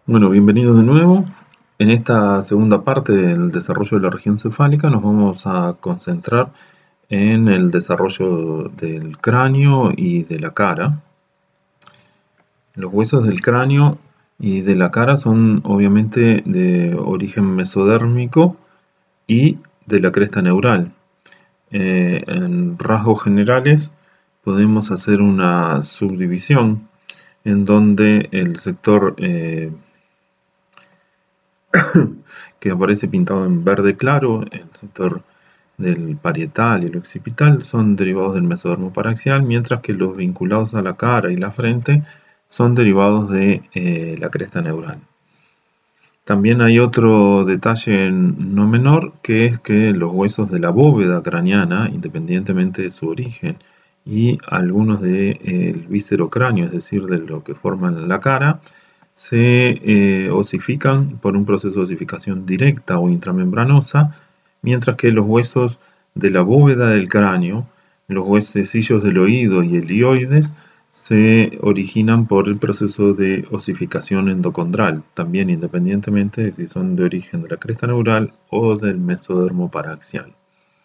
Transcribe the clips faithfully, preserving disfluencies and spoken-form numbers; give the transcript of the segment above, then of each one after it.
Bueno, bienvenidos de nuevo. En esta segunda parte del desarrollo de la región cefálica nos vamos a concentrar en el desarrollo del cráneo y de la cara. Los huesos del cráneo y de la cara son obviamente de origen mesodérmico y de la cresta neural. Eh, en rasgos generales podemos hacer una subdivisión en donde el sector eh, que aparece pintado en verde claro, el sector del parietal y el occipital son derivados del mesodermo paraxial, mientras que los vinculados a la cara y la frente son derivados de eh, la cresta neural. También hay otro detalle no menor, que es que los huesos de la bóveda craneana, independientemente de su origen, y algunos del víscero cráneo, es decir, de lo que forman la cara, se eh, osifican por un proceso de osificación directa o intramembranosa, mientras que los huesos de la bóveda del cráneo, los huesecillos del oído y helioides, se originan por el proceso de osificación endocondral, también independientemente de si son de origen de la cresta neural o del mesodermo paraxial.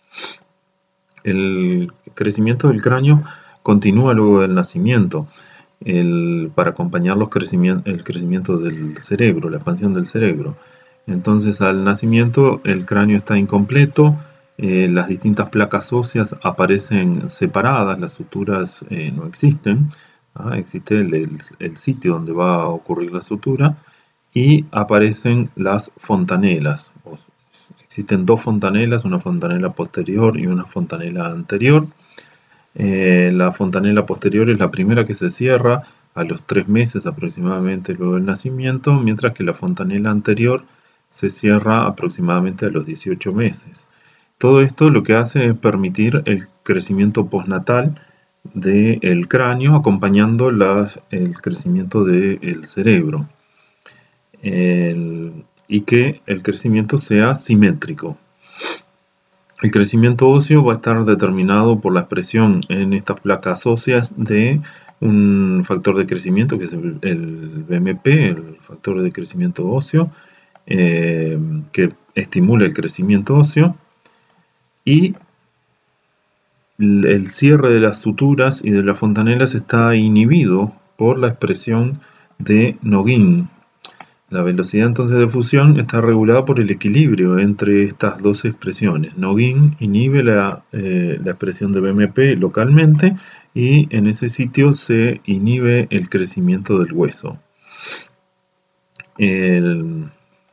El crecimiento del cráneo continúa luego del nacimiento, el, para acompañar los crecimiento, el crecimiento del cerebro, la expansión del cerebro. Entonces, al nacimiento el cráneo está incompleto, eh, las distintas placas óseas aparecen separadas, las suturas eh, no existen, ¿ah? Existe el, el, el sitio donde va a ocurrir la sutura y aparecen las fontanelas. Existen dos fontanelas, una fontanela posterior y una fontanela anterior. Eh, la fontanela posterior es la primera que se cierra a los tres meses aproximadamente luego del nacimiento, mientras que la fontanela anterior se cierra aproximadamente a los dieciocho meses. Todo esto lo que hace es permitir el crecimiento postnatal del cráneo acompañando la, el crecimiento del cerebro. El, y que el crecimiento sea simétrico. El crecimiento óseo va a estar determinado por la expresión en estas placas óseas de un factor de crecimiento que es el, el B M P, el factor de crecimiento óseo, eh, que estimula el crecimiento óseo, y el cierre de las suturas y de las fontanelas está inhibido por la expresión de Noguin. La velocidad entonces de fusión está regulada por el equilibrio entre estas dos expresiones. Noguin inhibe la, eh, la expresión de B M P localmente y en ese sitio se inhibe el crecimiento del hueso. El,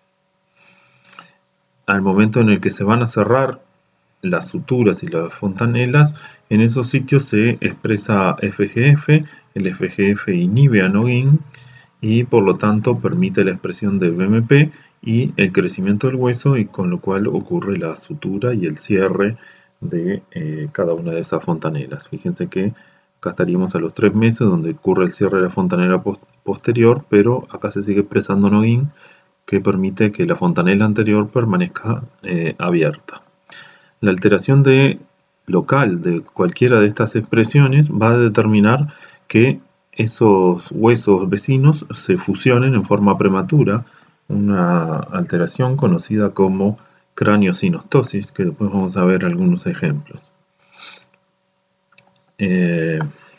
al momento en el que se van a cerrar las suturas y las fontanelas, en esos sitios se expresa F G F, el F G F inhibe a Noguin y por lo tanto permite la expresión de B M P y el crecimiento del hueso, y con lo cual ocurre la sutura y el cierre de eh, cada una de esas fontanelas. Fíjense que acá estaríamos a los tres meses donde ocurre el cierre de la fontanela post posterior, pero acá se sigue expresando Noguin, que permite que la fontanela anterior permanezca eh, abierta. La alteración de local de cualquiera de estas expresiones va a determinar que esos huesos vecinos se fusionen en forma prematura, una alteración conocida como craniosinostosis, que después vamos a ver algunos ejemplos. Eh,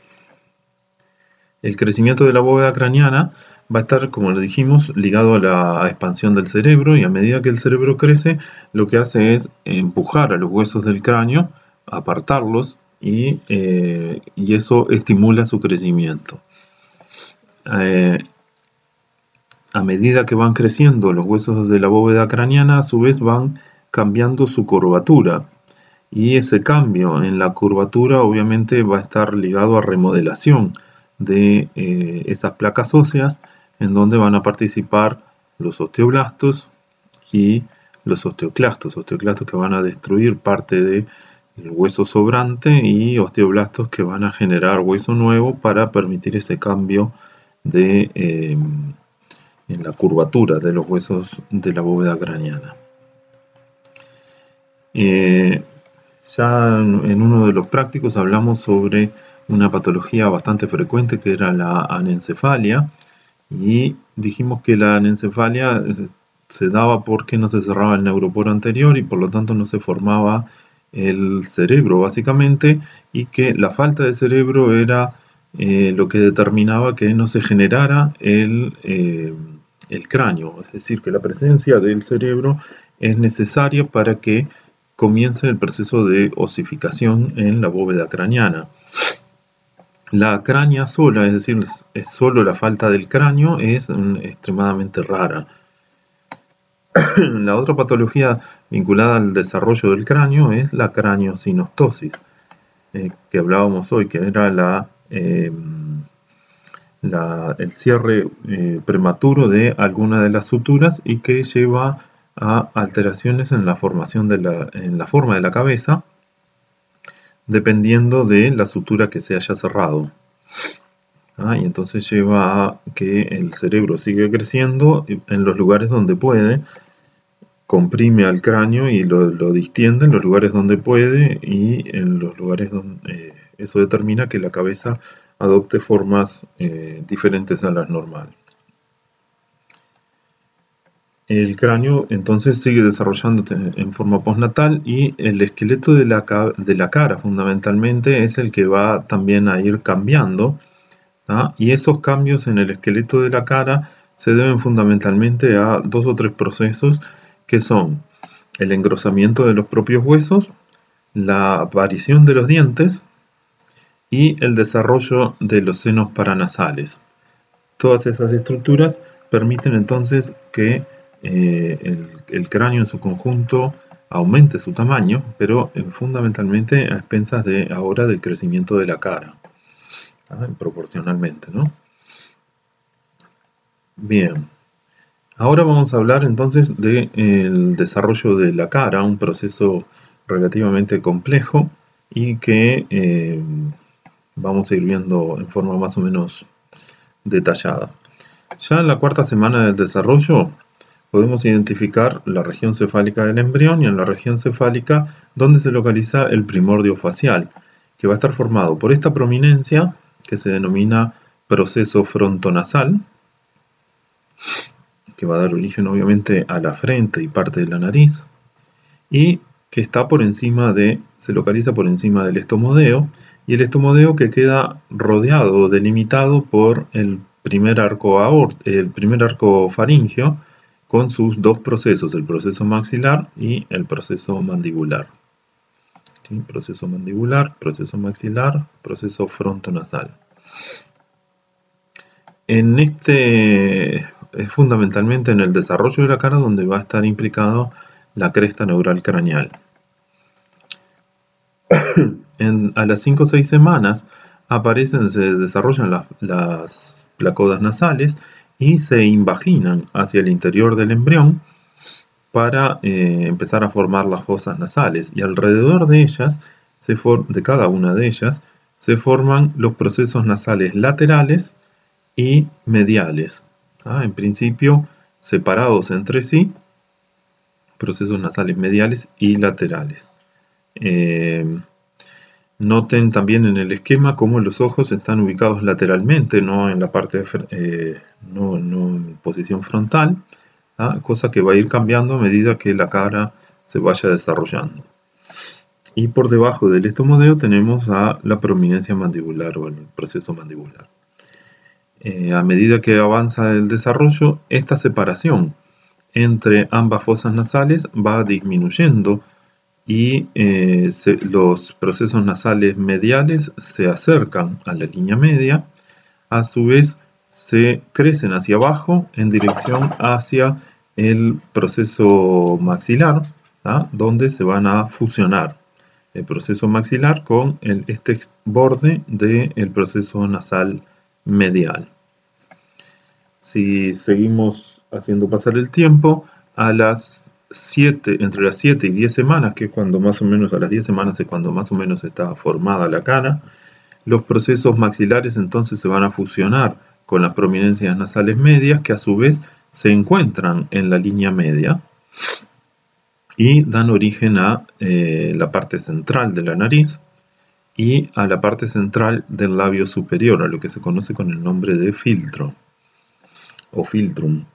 el crecimiento de la bóveda craneana va a estar, como lo dijimos, ligado a la expansión del cerebro, y a medida que el cerebro crece, lo que hace es empujar a los huesos del cráneo, apartarlos, y, eh, y eso estimula su crecimiento. Eh, a medida que van creciendo los huesos de la bóveda craneana, a su vez van cambiando su curvatura, y ese cambio en la curvatura obviamente va a estar ligado a remodelación de eh, esas placas óseas, en donde van a participar los osteoblastos y los osteoclastos, osteoclastos que van a destruir parte del hueso sobrante y osteoblastos que van a generar hueso nuevo para permitir ese cambio de, eh, en la curvatura de los huesos de la bóveda craneana. Eh, ya en uno de los prácticos hablamos sobre una patología bastante frecuente que era la anencefalia, Y dijimos que la anencefalia se daba porque no se cerraba el neuroporo anterior y por lo tanto no se formaba el cerebro básicamente, y que la falta de cerebro era eh, lo que determinaba que no se generara el, eh, el cráneo, es decir, que la presencia del cerebro es necesaria para que comience el proceso de osificación en la bóveda craneana. La cránea sola, es decir, es solo la falta del cráneo, es um, extremadamente rara. La otra patología vinculada al desarrollo del cráneo es la craneosinostosis, eh, que hablábamos hoy, que era la, eh, la, el cierre eh, prematuro de alguna de las suturas y que lleva a alteraciones en la formación de la, en la forma de la cabeza, dependiendo de la sutura que se haya cerrado. Ah, y entonces lleva a que el cerebro sigue creciendo en los lugares donde puede, comprime al cráneo y lo, lo distiende en los lugares donde puede, y en los lugares donde eh, eso determina que la cabeza adopte formas eh, diferentes a las normales. El cráneo entonces sigue desarrollándose en forma postnatal y el esqueleto de la, de la cara fundamentalmente es el que va también a ir cambiando. ¿Ah? Y esos cambios en el esqueleto de la cara se deben fundamentalmente a dos o tres procesos que son el engrosamiento de los propios huesos, la aparición de los dientes y el desarrollo de los senos paranasales. Todas esas estructuras permiten entonces que eh, el, el cráneo en su conjunto aumente su tamaño, pero eh, fundamentalmente a expensas de ahora del crecimiento de la cara. ¿Ah? Proporcionalmente, ¿no? Bien, ahora vamos a hablar entonces del desarrollo de la cara, un proceso relativamente complejo y que eh, vamos a ir viendo en forma más o menos detallada. Ya en la cuarta semana del desarrollo podemos identificar la región cefálica del embrión y en la región cefálica donde se localiza el primordio facial, que va a estar formado por esta prominencia que se denomina proceso frontonasal, que va a dar origen obviamente a la frente y parte de la nariz, y que está por encima de, se localiza por encima del estomodeo, y el estomodeo que queda rodeado o delimitado por el primer arco aort, el primer arco faríngeo, con sus dos procesos, el proceso maxilar y el proceso mandibular. ¿Sí? Proceso mandibular, proceso maxilar, proceso frontonasal. En este, es fundamentalmente en el desarrollo de la cara donde va a estar implicado la cresta neural craneal. En, a las cinco o seis semanas aparecen, se desarrollan las, las placodas nasales y se invaginan hacia el interior del embrión para eh, empezar a formar las fosas nasales, y alrededor de ellas, se for, de cada una de ellas, se forman los procesos nasales laterales y mediales, ¿ah? En principio separados entre sí, procesos nasales mediales y laterales. Eh, noten también en el esquema cómo los ojos están ubicados lateralmente, no en la parte, eh, no, no en posición frontal, ¿ah? Cosa que va a ir cambiando a medida que la cara se vaya desarrollando. Y por debajo del estomodeo tenemos a la prominencia mandibular o el proceso mandibular. Eh, a medida que avanza el desarrollo, esta separación entre ambas fosas nasales va disminuyendo y eh, se, los procesos nasales mediales se acercan a la línea media, a su vez se crecen hacia abajo en dirección hacia el proceso maxilar, ¿ah? Donde se van a fusionar el proceso maxilar con el, este borde del proceso nasal medial. Si seguimos haciendo pasar el tiempo, a las siete, entre las siete y diez semanas, que es cuando más o menos, a las diez semanas es cuando más o menos está formada la cara, los procesos maxilares entonces se van a fusionar con las prominencias nasales medias, que a su vez se encuentran en la línea media y dan origen a eh, la parte central de la nariz y a la parte central del labio superior, a lo que se conoce con el nombre de filtro. o filtrum.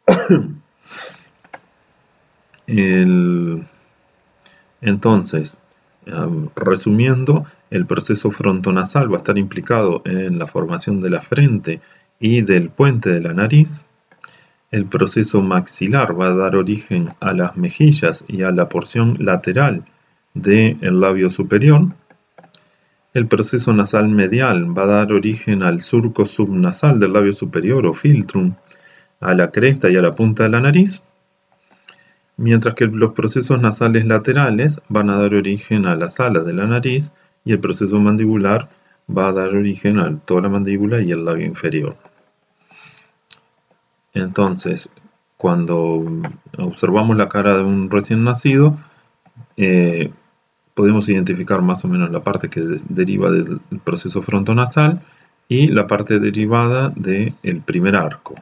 El, entonces, um, resumiendo, el proceso frontonasal va a estar implicado en la formación de la frente y del puente de la nariz. El proceso maxilar va a dar origen a las mejillas y a la porción lateral del labio superior. El proceso nasal medial va a dar origen al surco subnasal del labio superior o filtrum, a la cresta y a la punta de la nariz, mientras que los procesos nasales laterales van a dar origen a las alas de la nariz y el proceso mandibular va a dar origen a toda la mandíbula y el labio inferior. Entonces, cuando observamos la cara de un recién nacido, eh, podemos identificar más o menos la parte que de deriva del proceso frontonasal y la parte derivada del primer arco.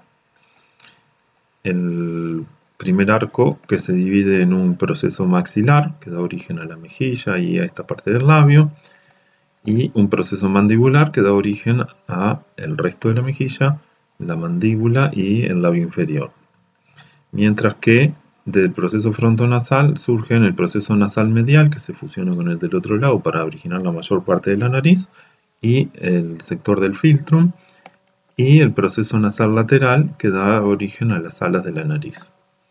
El primer arco que se divide en un proceso maxilar, que da origen a la mejilla y a esta parte del labio, y un proceso mandibular que da origen a el resto de la mejilla, la mandíbula y el labio inferior. Mientras que del proceso frontonasal surge el proceso nasal medial, que se fusiona con el del otro lado para originar la mayor parte de la nariz, y el sector del filtrum, y el proceso nasal lateral, que da origen a las alas de la nariz.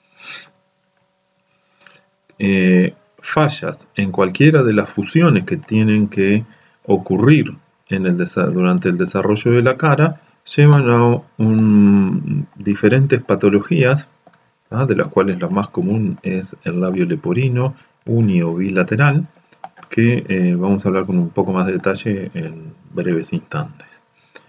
Eh, fallas en cualquiera de las fusiones que tienen que ocurrir en el durante el desarrollo de la cara llevan a un, diferentes patologías, ¿ah? De las cuales la más común es el labio leporino uni o bilateral, que eh, vamos a hablar con un poco más de detalle en breves instantes.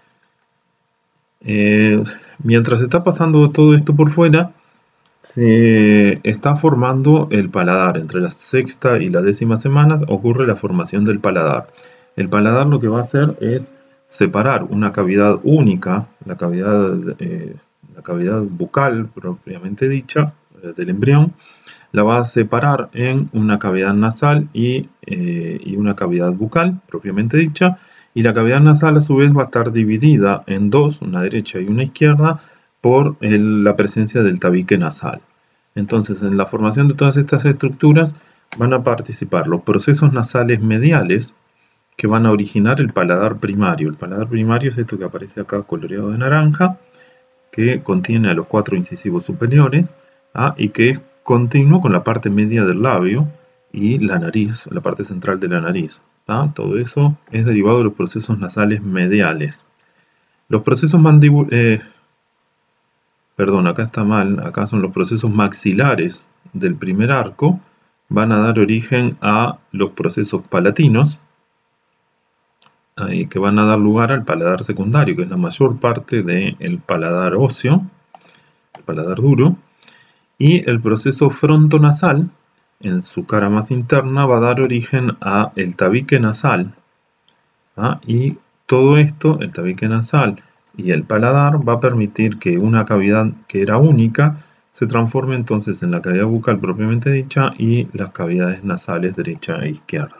Eh, mientras está pasando todo esto por fuera, se está formando el paladar. Entre la sexta y la décima semana ocurre la formación del paladar. El paladar lo que va a hacer es separar una cavidad única, la cavidad, eh, la cavidad bucal propiamente dicha, eh, del embrión, la va a separar en una cavidad nasal y, eh, y una cavidad bucal propiamente dicha, y la cavidad nasal a su vez va a estar dividida en dos, una derecha y una izquierda, por el, la presencia del tabique nasal. Entonces, en la formación de todas estas estructuras van a participar los procesos nasales mediales que van a originar el paladar primario. El paladar primario es esto que aparece acá coloreado de naranja, que contiene a los cuatro incisivos superiores, ¿ah? Y que es continuo con la parte media del labio y la nariz, la parte central de la nariz. ¿Ah? Todo eso es derivado de los procesos nasales mediales. Los procesos mandibulares, eh, perdón, acá está mal, acá son los procesos maxilares del primer arco, van a dar origen a los procesos palatinos, eh, que van a dar lugar al paladar secundario, que es la mayor parte del paladar óseo, el paladar duro, y el proceso frontonasal, en su cara más interna, va a dar origen a el tabique nasal, ¿ah? Y todo esto, el tabique nasal y el paladar, va a permitir que una cavidad que era única se transforme entonces en la cavidad bucal propiamente dicha y las cavidades nasales derecha e izquierda.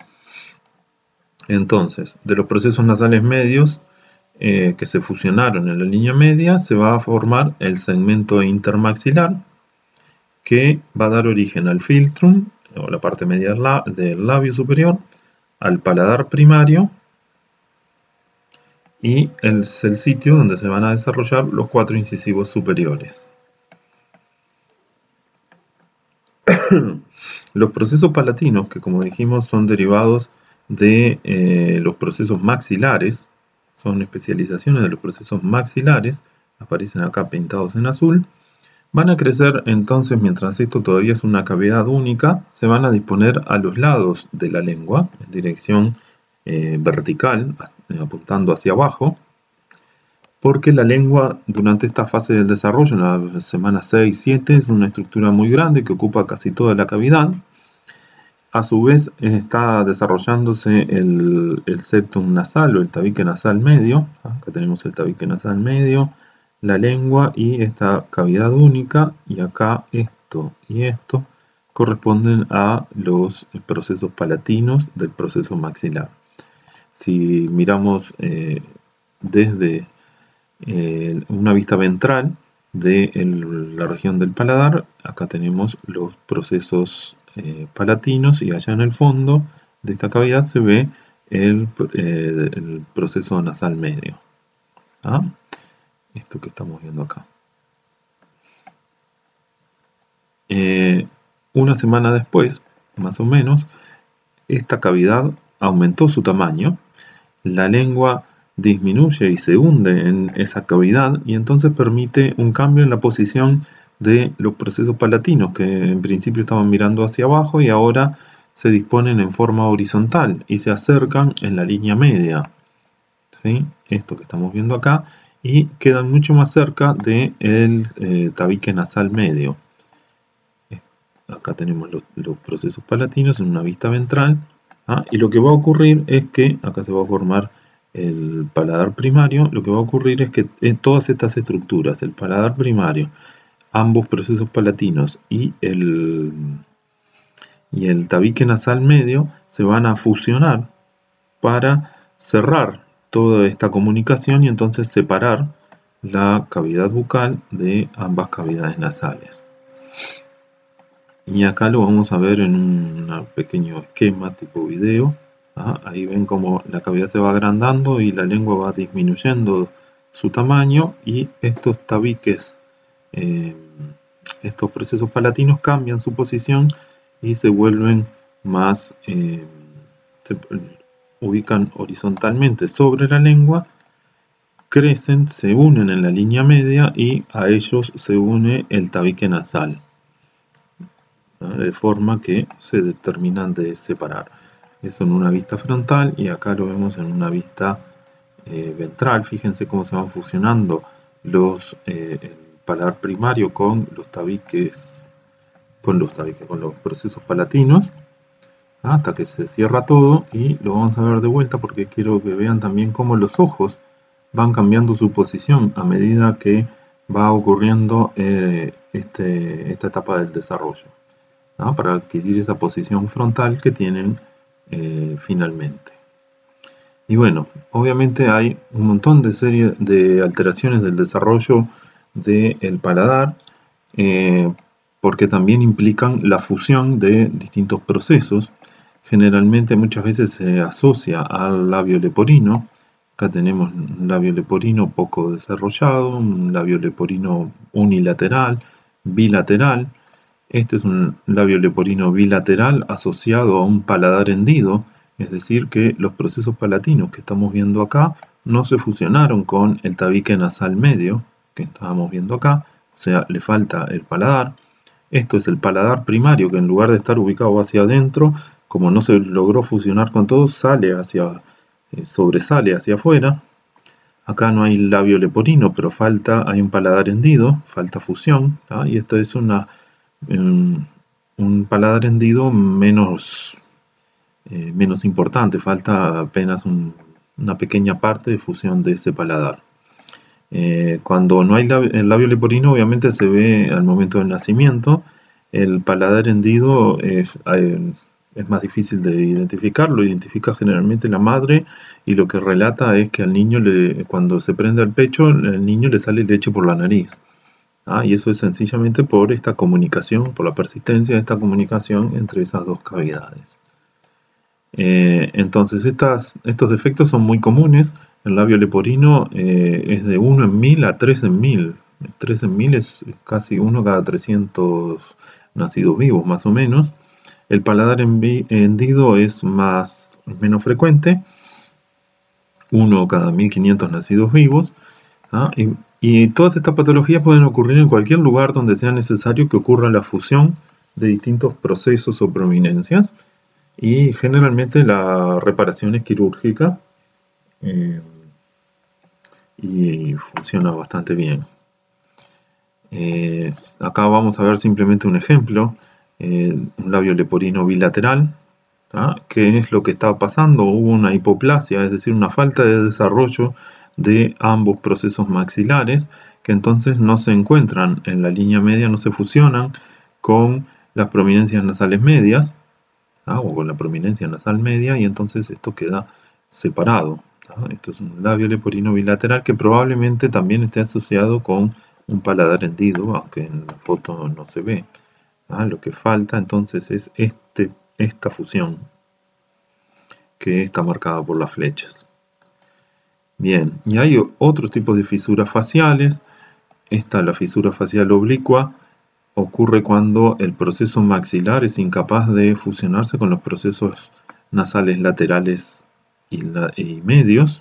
Entonces, de los procesos nasales medios eh, que se fusionaron en la línea media, se va a formar el segmento intermaxilar, que va a dar origen al filtrum, o la parte media del labio superior, al paladar primario, y es el sitio donde se van a desarrollar los cuatro incisivos superiores. Los procesos palatinos, que como dijimos son derivados de eh, los procesos maxilares, son especializaciones de los procesos maxilares, aparecen acá pintados en azul, van a crecer entonces, mientras esto todavía es una cavidad única, se van a disponer a los lados de la lengua, en dirección eh, vertical, apuntando hacia abajo, porque la lengua durante esta fase del desarrollo, en la semana seis siete, es una estructura muy grande que ocupa casi toda la cavidad. A su vez está desarrollándose el, el septum nasal o el tabique nasal medio. Acá tenemos el tabique nasal medio, la lengua y esta cavidad única, y acá esto y esto corresponden a los procesos palatinos del proceso maxilar. Si miramos eh, desde eh, una vista ventral, de el, la región del paladar. Acá tenemos los procesos eh, palatinos y allá en el fondo de esta cavidad se ve el, eh, el proceso nasal medio. ¿Ah? Esto que estamos viendo acá. Eh, una semana después, más o menos, esta cavidad aumentó su tamaño, la lengua disminuye y se hunde en esa cavidad y entonces permite un cambio en la posición de los procesos palatinos que en principio estaban mirando hacia abajo y ahora se disponen en forma horizontal y se acercan en la línea media. ¿Sí? Esto que estamos viendo acá, y quedan mucho más cerca del eh, tabique nasal medio. Acá tenemos los, los procesos palatinos en una vista ventral. ¿Ah? Y lo que va a ocurrir es que, acá se va a formar el paladar primario, lo que va a ocurrir es que en todas estas estructuras, el paladar primario, ambos procesos palatinos y el, y el tabique nasal medio se van a fusionar para cerrar toda esta comunicación y entonces separar la cavidad bucal de ambas cavidades nasales. Y acá lo vamos a ver en un pequeño esquema tipo video. ¿Ah? Ahí ven cómo la cavidad se va agrandando y la lengua va disminuyendo su tamaño y estos tabiques, eh, estos procesos palatinos cambian su posición y se vuelven más, eh, se ubican horizontalmente sobre la lengua, crecen, se unen en la línea media y a ellos se une el tabique nasal, de forma que se determinan de separar. Eso en una vista frontal y acá lo vemos en una vista eh, ventral. Fíjense cómo se van fusionando los, eh, el paladar primario con los tabiques, con los tabiques, con los procesos palatinos, hasta que se cierra todo, y lo vamos a ver de vuelta porque quiero que vean también cómo los ojos van cambiando su posición a medida que va ocurriendo eh, este, esta etapa del desarrollo, ¿no? Para adquirir esa posición frontal que tienen eh, finalmente. Y bueno, obviamente hay un montón de serie de alteraciones del desarrollo del paladar, eh, porque también implican la fusión de distintos procesos. Generalmente muchas veces se asocia al labio leporino. Acá tenemos un labio leporino poco desarrollado, un labio leporino unilateral, bilateral. Este es un labio leporino bilateral asociado a un paladar hendido, es decir que los procesos palatinos que estamos viendo acá no se fusionaron con el tabique nasal medio que estábamos viendo acá, o sea, le falta el paladar. Esto es el paladar primario que en lugar de estar ubicado hacia adentro, como no se logró fusionar con todo, sale hacia, eh, sobresale hacia afuera. Acá no hay labio leporino, pero falta, hay un paladar hendido, falta fusión, ¿tá? Y esto es una, um, un paladar hendido menos, eh, menos importante, falta apenas un, una pequeña parte de fusión de ese paladar. Eh, cuando no hay labio, el labio leporino, obviamente se ve al momento del nacimiento. El paladar hendido es, eh, es más difícil de identificar, lo identifica generalmente la madre y lo que relata es que al niño, le, cuando se prende al pecho, al niño le sale leche por la nariz. ¿Ah? Y eso es sencillamente por esta comunicación, por la persistencia de esta comunicación entre esas dos cavidades. Eh, entonces estas, estos defectos son muy comunes. El labio leporino eh, es de uno en mil a tres en mil. tres en mil es casi uno cada trescientos nacidos vivos, más o menos. El paladar hendido es más, menos frecuente, uno cada mil quinientos nacidos vivos. ¿Ah? Y, y todas estas patologías pueden ocurrir en cualquier lugar donde sea necesario que ocurra la fusión de distintos procesos o prominencias. Y generalmente la reparación es quirúrgica eh, y funciona bastante bien. Eh, acá vamos a ver simplemente un ejemplo, eh, un labio leporino bilateral. ¿Ah? ¿Qué es lo que estaba pasando? Hubo una hipoplasia, es decir, una falta de desarrollo de ambos procesos maxilares que entonces no se encuentran en la línea media, no se fusionan con las prominencias nasales medias. ¿Ah? O con la prominencia nasal media, y entonces esto queda separado. ¿Ah? Esto es un labio leporino bilateral que probablemente también esté asociado con un paladar hendido, aunque en la foto no se ve. ¿Ah? Lo que falta entonces es este, esta fusión, que está marcada por las flechas. Bien, y hay otros tipos de fisuras faciales. Esta, la fisura facial oblicua, ocurre cuando el proceso maxilar es incapaz de fusionarse con los procesos nasales laterales y, la, y medios.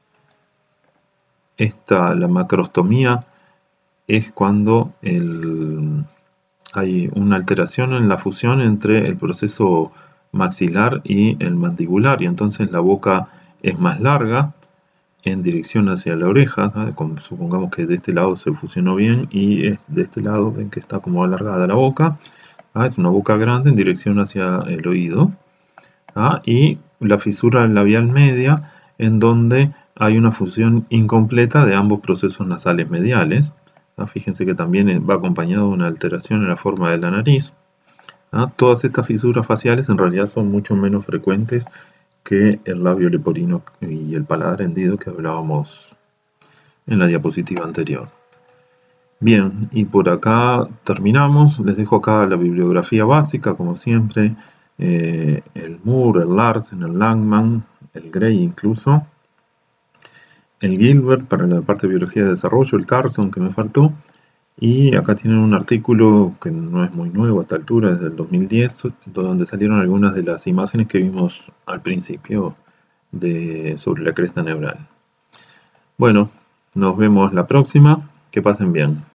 Esta, la macrostomía, es cuando el, hay una alteración en la fusión entre el proceso maxilar y el mandibular, y entonces la boca es más larga en dirección hacia la oreja, ¿no? Como supongamos que de este lado se fusionó bien y de este lado ven que está como alargada la boca, ¿ah? Es una boca grande en dirección hacia el oído, ¿ah? Y la fisura labial media, en donde hay una fusión incompleta de ambos procesos nasales mediales, ¿ah? Fíjense que también va acompañado de una alteración en la forma de la nariz, ¿ah? Todas estas fisuras faciales en realidad son mucho menos frecuentes que el labio leporino y el paladar hendido que hablábamos en la diapositiva anterior. Bien, y por acá terminamos. Les dejo acá la bibliografía básica, como siempre. Eh, el Moore, el Larsen, el Langman, el Gray incluso. El Gilbert para la parte de biología de desarrollo, el Carson que me faltó. Y acá tienen un artículo que no es muy nuevo a esta altura, es del dos mil diez, donde salieron algunas de las imágenes que vimos al principio de, sobre la cresta neural. Bueno, nos vemos la próxima. Que pasen bien.